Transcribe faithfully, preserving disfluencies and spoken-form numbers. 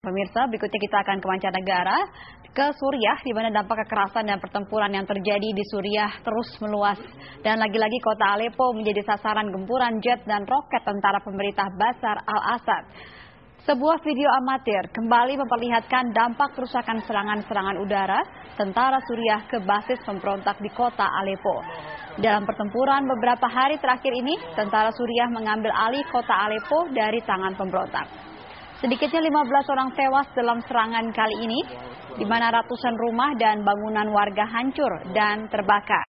Pemirsa, berikutnya kita akan ke mancanegara, ke Suriah, di mana dampak kekerasan dan pertempuran yang terjadi di Suriah terus meluas. Dan lagi-lagi kota Aleppo menjadi sasaran gempuran jet dan roket tentara pemerintah Bashar al-Assad. Sebuah video amatir kembali memperlihatkan dampak kerusakan serangan-serangan udara tentara Suriah ke basis pemberontak di kota Aleppo. Dalam pertempuran beberapa hari terakhir ini, tentara Suriah mengambil alih kota Aleppo dari tangan pemberontak. Sedikitnya lima belas orang tewas dalam serangan kali ini, di mana ratusan rumah dan bangunan warga hancur dan terbakar.